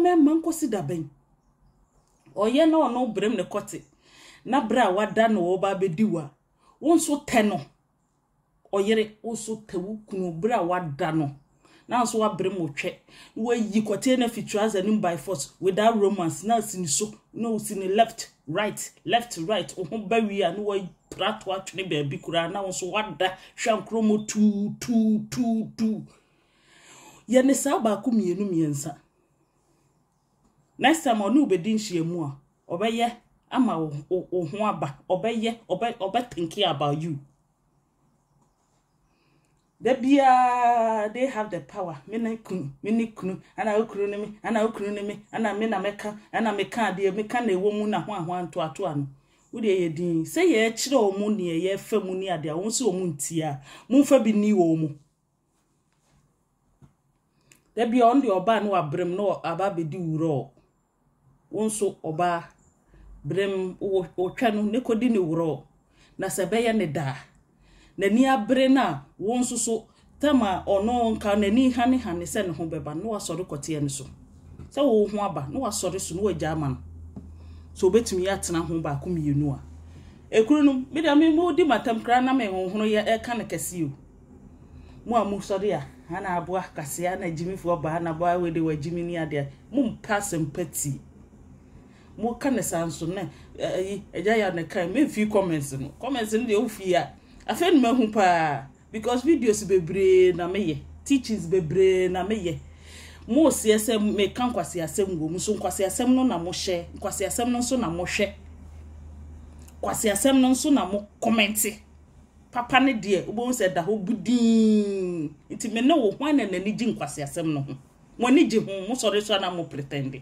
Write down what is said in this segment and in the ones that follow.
me manko si da ben oye na ono brem ne kote na bra wada no wo ba bediwa wonso te no oyere wonso tewu kunu bra wada no na so wa brem otwe we yi kote na features anim by force without romance na sini so no sini left right o ho bawi a no wa prato atwene ba bi kura na wonso wada hwankromo tu ye ne sa ba ku mienu miensa next time onu obedin hyiemu a obeye ama o ho aba obeye thinking about you. They have the power. Mini kunu, ana okunu nimi, ana me na meka, ana meka de meka na ewo mu na ho anto anu. Wo de ye din, say ye kire o mu ne ye fa mu ni ade a won se o mu ntia, mu fa bi ni wo mu. Da bia on de oba no abrem no aba bedi wuro. Won so oba brem o twa no ne kodi ne wuro. Na se be ye ne da. Nani abre na wonso so tama ono nka nani hane se ne ho beba no wasori kote ne so se wo ho aba no wasori so no wagya ama no so betumi atena ho ba ko mienu a ekuru no me da me mo di matam kra na me honhono ye eka ne kase o mo amu sori a ana aboa kase ana jimifo ba na ba we de wajimi ni ade mo mpa sympathy mo ka ne sanso ne eja ya ne kai me fi comments no de ofi a afen mahu pa because videos bebre na meye teachings bebre na meye mo se asem me kan kwase asem go mu so kwase asem no na mo hye kwase asem no so na mo hwe kwase asem no so na mo comment papa ne de obo se da ho budin nti me ne wo hwan na nani gi kwase asem no ho mo ni gi ho mo sori so na mo pretend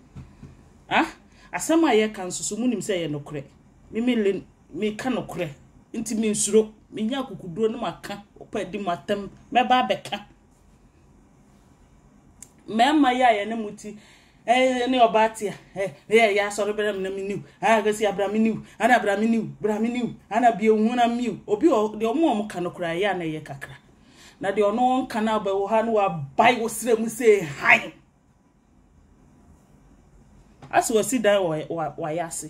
asem aye kan so mu nim se ye nokre me kan nokre inti mi nsuro mi nya kukuduro no maka opadi matam meba abeka mema ya ne muti ne obatia ya soro bere na mi niu gasi abrami niu ana abrami niu ana bi ohun na miu obi de omo ka no kra ya na ye kakra na de ono nka na ba wo ha no wa bai wo sire mu se han aso wasi dan wa yase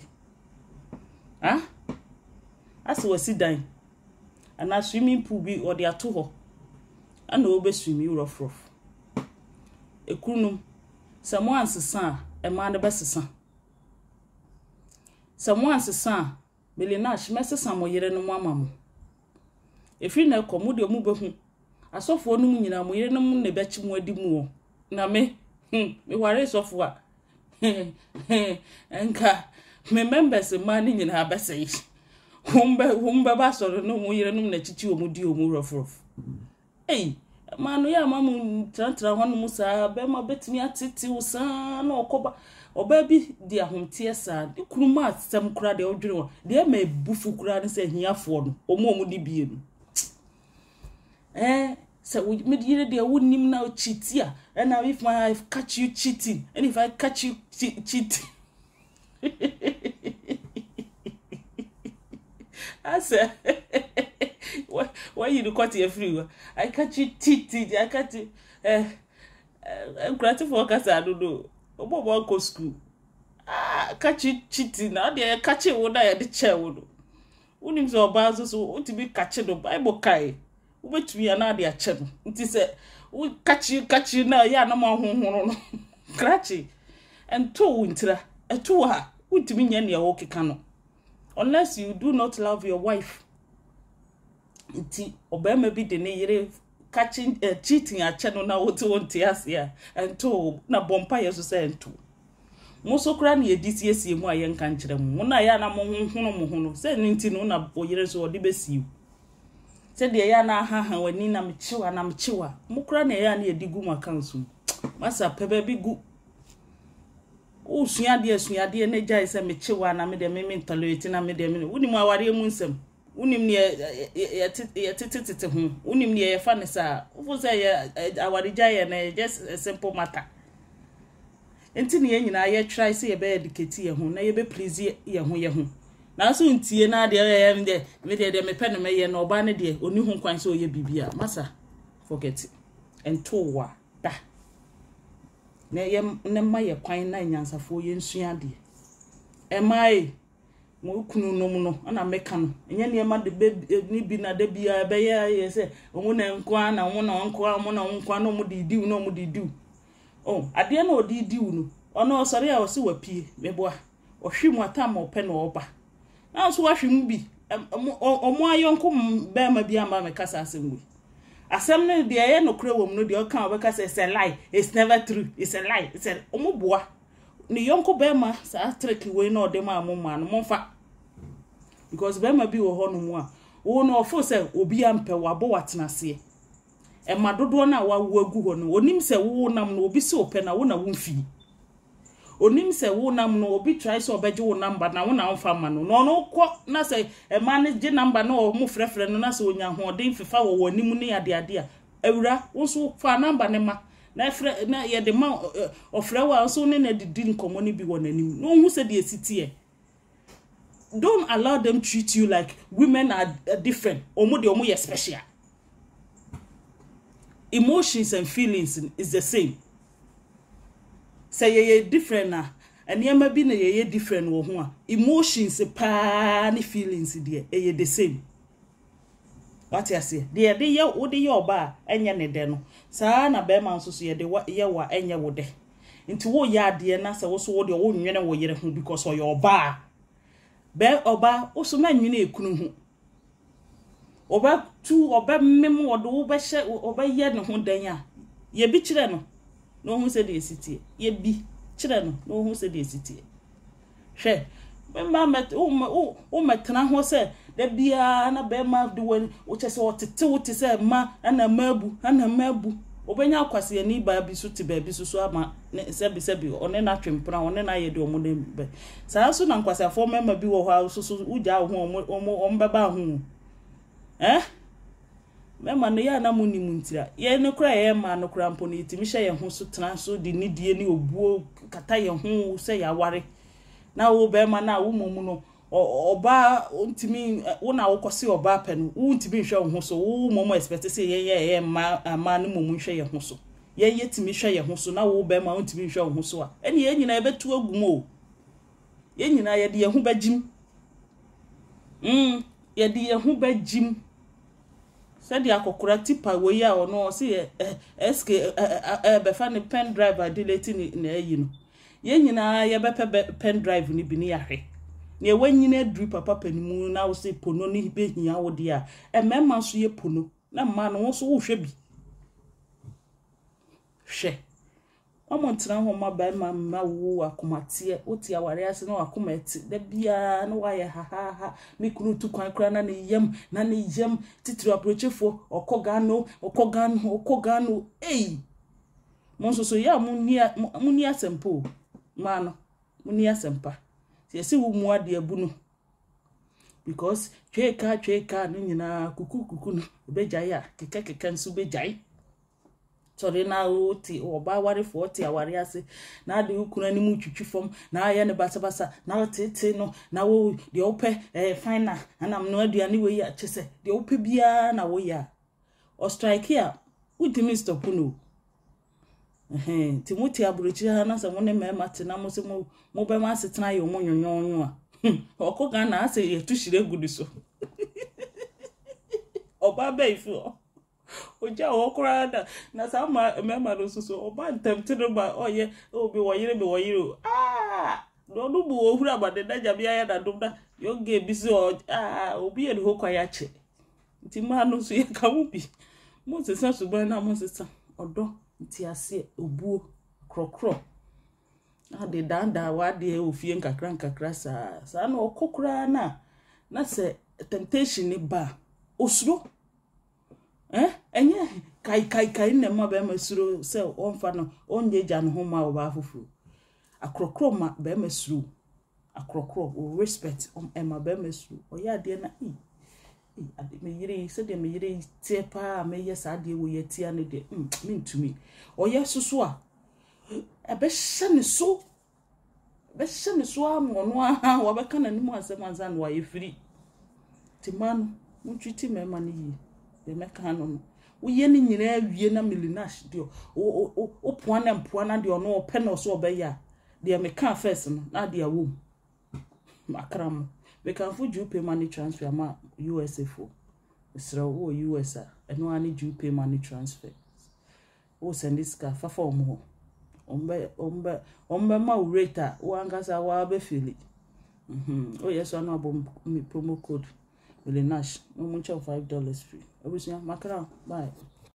as we sit down and a swimming pool be or the atoho and no be swimming rough e kunu someone sesa e man be sesa someone sesa melina shimesesa mo yere no mama efi na komo de mu be hu asofo no mu nyina mo yere no mu ne be chi mu adi mu na me ware sofo a enka me members man nyina abesei humba ba soro no mu yire no na chichi o mu di o mu rof manu ya mamu trantra hono mu sa be ma betimi atiti wo sa na okoba oba bi di ahomtie sa di kuruma atsam kura de odwene wo de ma bufu kura ne se hiafo no o mu di bie no so me di yire de wonnim na cheatia and if I catch you cheating and if I catch you cheating I said, why you cut your free? I catch you cheating. I catch you. I'm grateful for because I don't know. About go school. Catch you cheating. Now they catch you when I had the chair. Unim so bazo so to be catching the Bible kai. Wait me another channel. It is we catch you now. Yeah, no more home. Cratchy and two winter. A two ha. Wait me near your okay cano. Unless you do not love your wife. Iti obema bi de ne yere catching cheating a channel na what want here and to na bompa yeso say ento muso kra na edisi esie mu aye nka nkire mu na ya na mo hono say nti no na oyere so odi besiu say de ya na ha wani na mchiwa mu kra na ya na edigu mu akansu masa pebe bi gu o suade ne jai se mchiwa na me de me mentality na me de me woni mu aware mu nsem unim ne ya tititi hu unim ne ya fa ne sa ufo say ya awarija ya na just a simple matter enti ne nyina ya try say ya be educate ya hu na ya be please ya hu na so ntie na de ya me de me pɛ no me ye na oba ne de oni hu kwan so ye bibia masa forget it and to wa da ne ma ye kwan na nyansafo ye nsua de emai mo kunu nom no ana meka no enye ne ma de ni bi na de bia be ye se omu na nkwa na omu na nkwa omu na nkwa no mu di diu no mu di diu oh ade na odi diu no ono osori a osi wapie meboa ohwemu atam ope na oba na so wahwemu bi omu ayonko be ma bi amba me kasa asem asem no de ye no kure wom no de o kan obeka say it's a lie, it's never true, it's a lie, it's a omu boa ni yonko be ma sa trick we na ode ma amoma no momfa because be ma bi wo ho no mu a wo no ofo say obi ampe wabo watenase e ma dodo na wa wo agu ho no onim se wo nam no obi se ope na wo na wo mfi onim se wo nam no obi try so obeje wo number na wo na wonfa ma no no ko na say e ma ne je number na o mu frefre no na say onya ho den fifa wo wanim ne ade ade a awura wo so fa number ne ma na frɛ na ye de ma ofrɛ wa so ne na didi nkomo ne bi wo nanim no hu se de esitie don't allow them treat you like women are different omo de omo ye special. Emotions and feelings is the same. Say ye different na eniema bi na ye different wo ho a emotions pa ni feelings de ye the same. What you say? De ye wo de ye oba enye ne de no. Saa na be man so ye de ye wa enye wo de. Nti wo ya de na se wo so wo de wo nwene wo yere ho because o ye oba. Be oba wo so ma nwene ekunu ho. Oba tu oba mem wo do wo be hye oba ye ne ho dan a ye bi kire no no hu se de esitie ye bi kire no no hu se de esitie hwe be ma met o metena ho se da bia na be ma de won wo chese wo tete wo te se ma ana mabu obenya akwase ani ba bi so te ba bi so ama se bi one na twempra one na ye de omo ne be saa so na nkwase afo mema bi wo ho so uja ho omo beba ho mema no ya na muni muntira ye ne kura ye ma no kura mpo ne timi hye ye ho so tena so de nidie ne obuo kata ye ho se ya ware na wo be ma na wo momu no oba ntimi wo na wo kwose oba pa no wo ntimi hwe ho so wo momu expect se ye ma no momu hwe ye ho so ye timi hwe ye ho so na wo be ma wo ntimi hwe ho so a ene ye nyina ye betu agumo ye nyina ye de ye ho bagim ye de ye ho bagim said ya kokura tipa we ya ono se SK be fa ne pen drive delete ni ayi no ye nyina ye be pen drive ni bi ni yahwe ne wanyina dru papa panimu na wo se pono ni be hia wo de a emema so ye pono na ma no so wo hwe bi hwe omo ntra ho ma ba ma wo akomate oti aware ase no akomate da bia no wa ye ha mi kunu tu kwan kra na ne yem titiri approachfo okogano monso so ya muni asempo ma no muni asempa se wo mu ade abu no because tweka no nyina kuku no bejai a keke nso bejai sorry na oti oba ware 40 aware ase na de ukuna ni mu twitwi fom na aye ne basa na tete no na wo de ope final anam no aduane we ya chese de ope bia na wo ya o strike here utimi stop no Timothy abrochi ha na se mo ne mema te na mo se mo be ma setena ye mo nyonyo a okoga na ase ye tushire gudu so oba be ifu oja okura na sama mema no so oba ntemte no ba oye obi woyire no bu ohura ba de daja bia ya da dumda yo ge bi so obi ye ho kwa ya che nti ma no so ye ka mu bi mo se sa so ba na mo se sa odo nti ase obuo krokro na de danda wa de ofie nkakra sa na okokura na se temptation ni ba osuro enye kai ne ma ba masuro se onfa no onye ja no ho ma wo ba fufu akrokro ma ba masuro akrokro o respect ma ba masuro o ya de na ade me yire se de me yire tie pa me ye sa de wo ye tia ne de mintumi o ye susu a ebe hye ne so amono a wo be kana ni mu asem anzan wa ye firi timanu mu twiti me ma ne yi de me kan no Woye ni nyina wie na Melinash dio. O poana dio no pen so obeya. Dia me can first no na dia wom. Makram. We can for you pay money transfer ma USA for. Isra wo USA. Eno ani you pay money transfer. O send this car fa for mo. Ombe ma rate o angasa wa be feel. Oh yes, I know about promo code Melinash. $5 free. Obviously, Macron. Bye.